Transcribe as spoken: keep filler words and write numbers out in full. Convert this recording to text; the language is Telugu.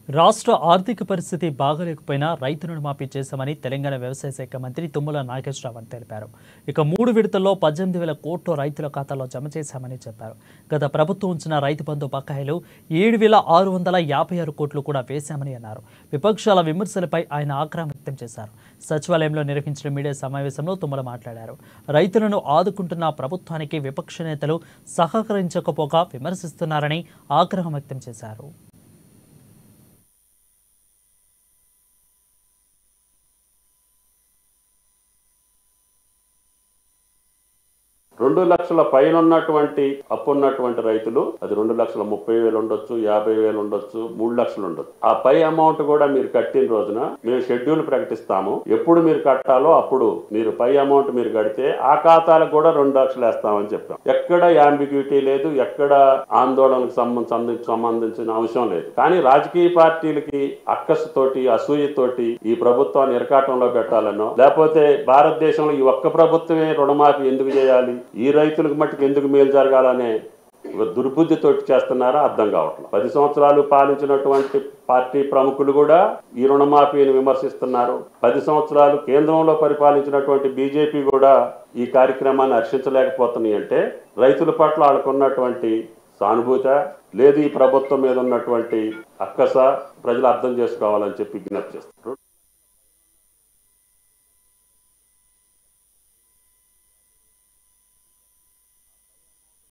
రాష్ట్ర ఆర్థిక పరిస్థితి బాగలేకపోయినా రైతు రుణమాఫీ చేశామని తెలంగాణ వ్యవసాయ శాఖ మంత్రి తుమ్మల నాగేశ్వరరావు తెలిపారు. ఇక మూడు విడతల్లో పద్దెనిమిది వేల కోట్లు రైతుల ఖాతాలో జమ చేశామని చెప్పారు. గత ప్రభుత్వం ఉంచిన రైతు బంధు బకాయిలు ఏడు వేల ఆరు వందల యాభై ఆరు కోట్లు కూడా వేశామని అన్నారు. విపక్షాల విమర్శలపై ఆయన ఆగ్రహం వ్యక్తం చేశారు. సచివాలయంలో నిర్వహించిన మీడియా సమావేశంలో తుమ్మల మాట్లాడారు. రైతులను ఆదుకుంటున్న ప్రభుత్వానికి విపక్ష నేతలు సహకరించకపోగా విమర్శిస్తున్నారని ఆగ్రహం వ్యక్తం చేశారు. రెండు లక్షల పైన ఉన్నటువంటి అప్పు ఉన్నటువంటి రైతులు అది రెండు లక్షల ముప్పై వేలు ఉండొచ్చు, యాభై వేలు ఉండొచ్చు, మూడు లక్షలు ఉండొచ్చు. ఆ పై అమౌంట్ కూడా మీరు కట్టిన రోజున మేము షెడ్యూల్ ప్రకటిస్తాము. ఎప్పుడు మీరు కట్టాలో అప్పుడు మీరు పై అమౌంట్ మీరు కడితే ఆ ఖాతాలకు కూడా రెండు లక్షలు వేస్తామని చెప్పాం. ఎక్కడ యాంబిగ్యూటీ లేదు, ఎక్కడ ఆందోళనకు సంబంధించి సంబంధించిన అంశం లేదు. కానీ రాజకీయ పార్టీలకి అక్కసుతోటి అసూయతోటి ఈ ప్రభుత్వాన్ని ఇరకాటంలో పెట్టాలనో, లేకపోతే భారతదేశంలో ఈ ఒక్క ప్రభుత్వమే రుణమాఫీ ఎందుకు చేయాలి, ఈ రైతులకు మట్టుకు ఎందుకు మేలు జరగాలనే ఒక దుర్బుద్ధితో చేస్తున్నారో అర్థం కావట్లేదు. పది సంవత్సరాలు పాలించినటువంటి పార్టీ ప్రముఖులు కూడా ఈ రుణమాఫీని విమర్శిస్తున్నారు. పది సంవత్సరాలు కేంద్రంలో పరిపాలించినటువంటి బీజేపీ కూడా ఈ కార్యక్రమాన్ని హర్షించలేకపోతున్నాయి. అంటే రైతుల పట్ల వాళ్ళకున్నటువంటి సానుభూత లేదు, ఈ ప్రభుత్వం మీద ఉన్నటువంటి అక్కస ప్రజలు అర్థం చేసుకోవాలని చెప్పి విజ్ఞప్తి చేస్తారు.